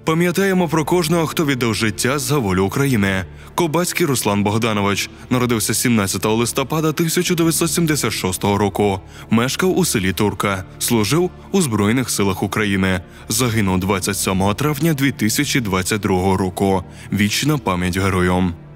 Пам'ятаємо про кожного, хто віддав життя за волю України. Кобацький Руслан Богданович народився 17 листопада 1976 року. Мешкав у селі Турка. Служив у Збройних силах України. Загинув 27 травня 2022 року. Вічна пам'ять героям.